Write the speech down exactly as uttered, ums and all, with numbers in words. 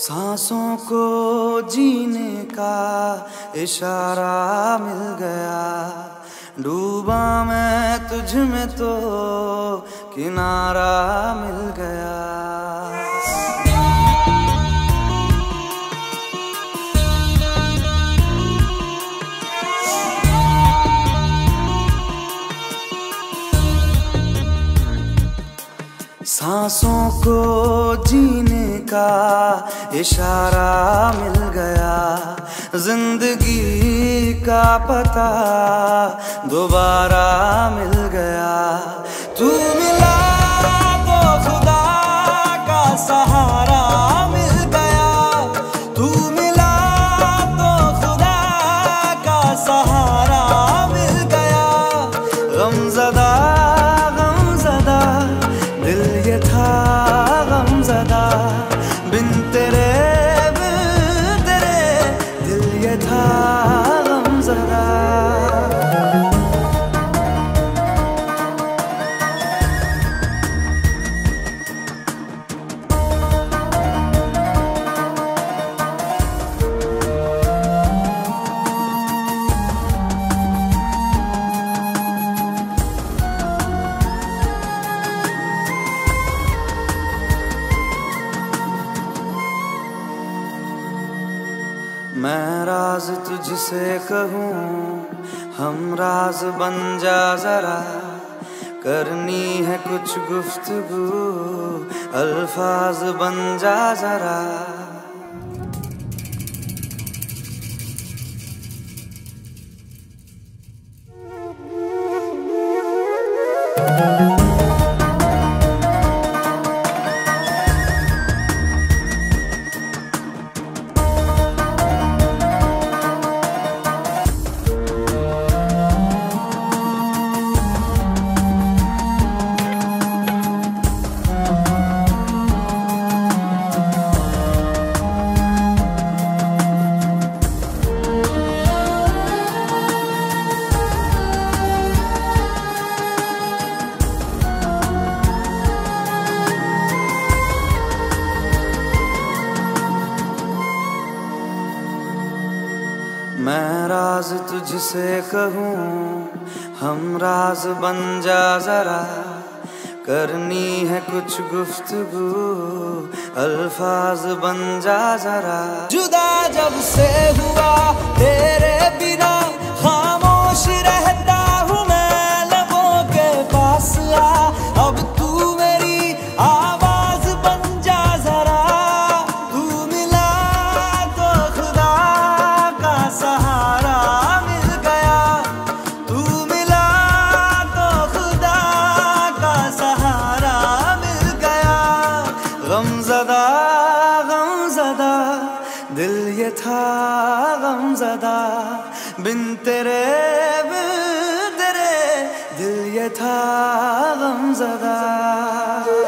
सांसों को जीने का इशारा मिल गया, डूबा मैं तुझ में तो किनारा मिल गया। सांसों को जीने का इशारा मिल गया, जिंदगी का पता दोबारा मिल गया। तू मिला तो खुदा का सहारा मिल गया, तू मिला तो खुदा का सहारा मिल गया। गमज़दा गमज़दा दिल ये था गमज़दा, बिन तेरे बिन तेरे दिल ये था गमज़दा। मैं राज तुझसे कहूँ, हम राज बन जा जरा, करनी है कुछ गुफ्तगू, अल्फाज बन जा जरा। मैं राज तुझसे कहूँ, हम राज बन जा जरा, करनी है कुछ गुफ्तगू, अल्फाज बन जा जरा। जुदा जब से हुआ तेरे बिना, खामोश रहता हूँ मैं लबों के पास आ, अब तू मेरी आवाज बन जा जरा। तू मिला तो खुदा का सहारा मिल गया, तू मिला तो खुदा का सहारा मिल गया। गमज़दा गमज़दा दिल ये था गमज़दा, बिन तेरे बिन तेरे दिल ये था गमज़दा।